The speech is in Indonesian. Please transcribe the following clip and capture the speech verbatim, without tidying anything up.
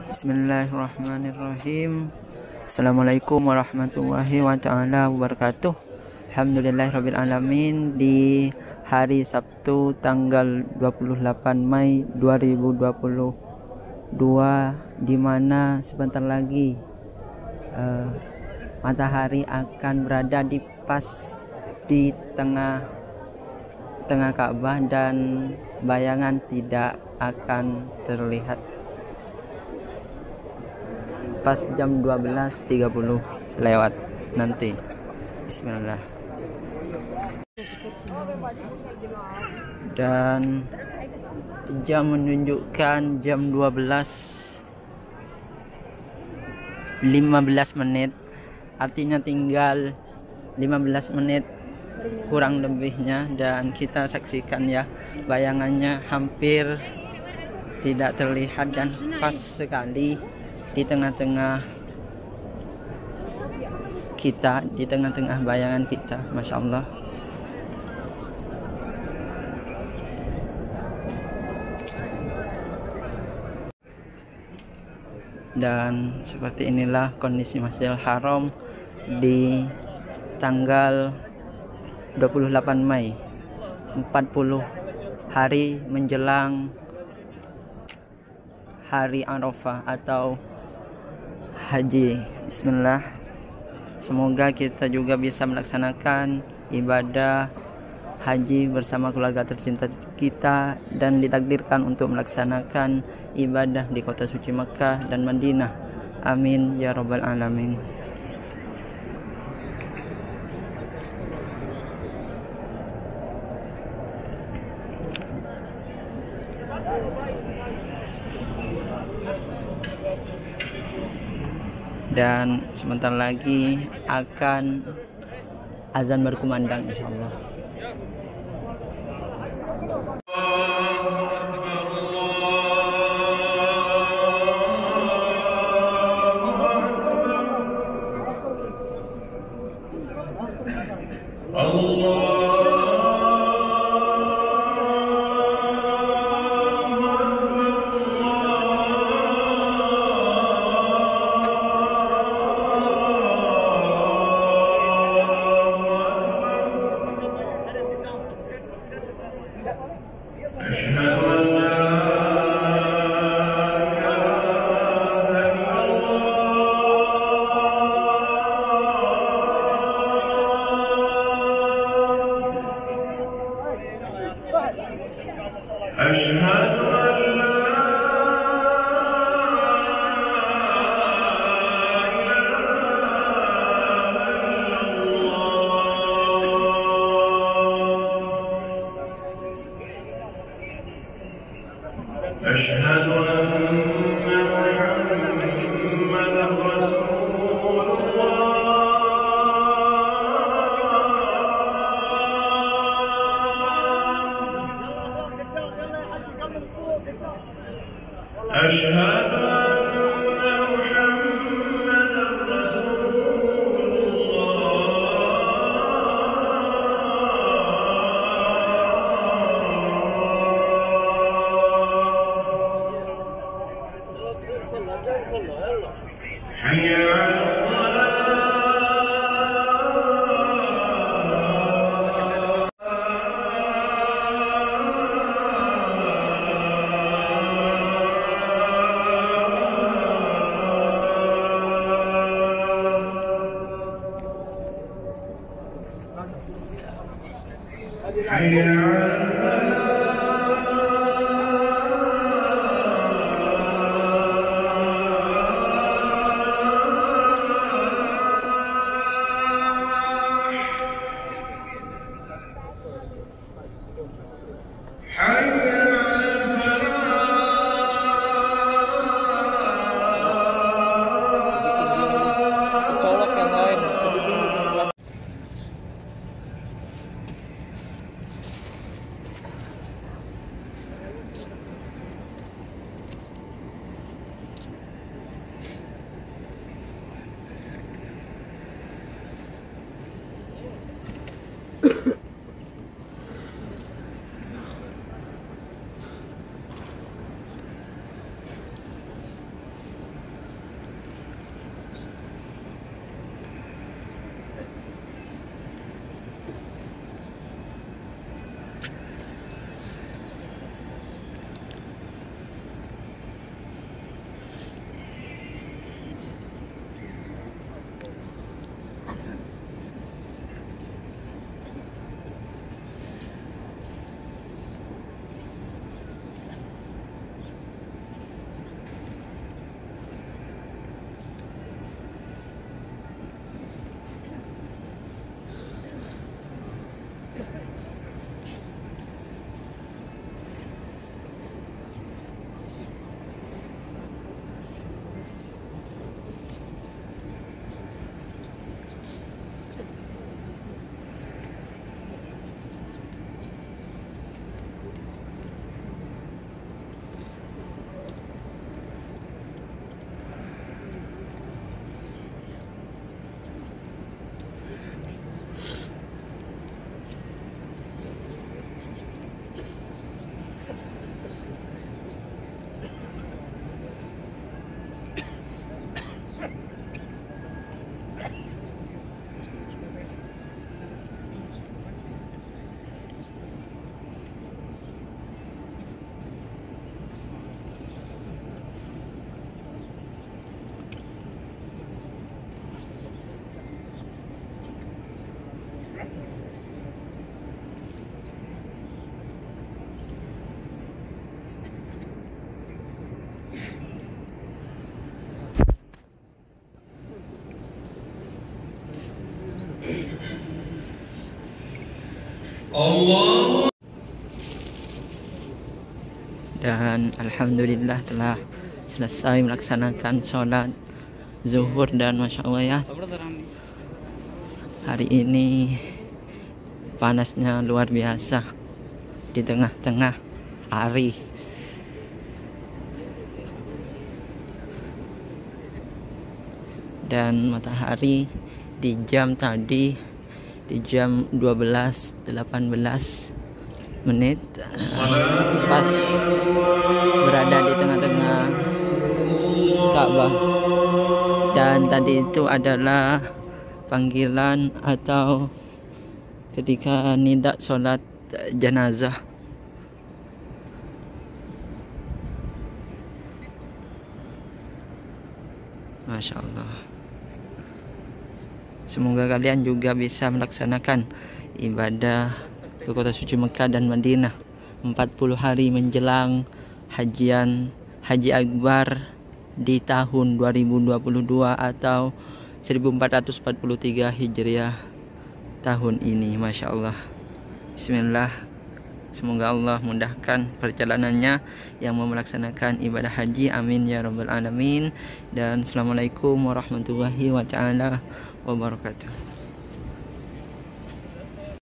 Bismillahirrahmanirrahim. Assalamualaikum warahmatullahi wabarakatuh. Alhamdulillahirabbil alamin. Di hari Sabtu tanggal dua puluh delapan Mei dua ribu dua puluh dua, di mana sebentar lagi uh, matahari akan berada di pas di tengah tengah Ka'bah dan bayangan tidak akan terlihat pas jam dua belas tiga puluh lewat nanti. Bismillah. Dan jam menunjukkan jam dua belas lima belas menit, artinya tinggal lima belas menit kurang lebihnya, dan kita saksikan ya, bayangannya hampir tidak terlihat dan pas sekali di tengah-tengah kita, di tengah-tengah bayangan kita. Masya Allah. Dan seperti inilah kondisi Masjidil Haram di tanggal dua puluh delapan Mei, empat puluh hari menjelang hari Arafah atau haji. Bismillah. Semoga kita juga bisa melaksanakan ibadah haji bersama keluarga tercinta kita dan ditakdirkan untuk melaksanakan ibadah di kota suci Makkah dan Madinah. Amin ya rabbal alamin. Dan sebentar lagi akan azan berkumandang insyaallah. Dan alhamdulillah telah selesai melaksanakan sholat zuhur, dan masya Allah ya, hari ini panasnya luar biasa di tengah-tengah hari. Dan matahari di jam tadi, di jam dua belas delapan belas menit, pas berada di tengah-tengah Ka'bah. Dan tadi itu adalah panggilan atau ketika nida sholat jenazah. Masya Allah. Semoga kalian juga bisa melaksanakan ibadah ke kota suci Mekah dan Madinah empat puluh hari menjelang hajian Haji Akbar di tahun dua ribu dua puluh dua atau seribu empat ratus empat puluh tiga Hijriah tahun ini. Masya Allah. Bismillah. Semoga Allah mudahkan perjalanannya yang mau melaksanakan ibadah haji. Amin ya rabbal alamin. Dan assalamualaikum warahmatullahi wabarakatuh.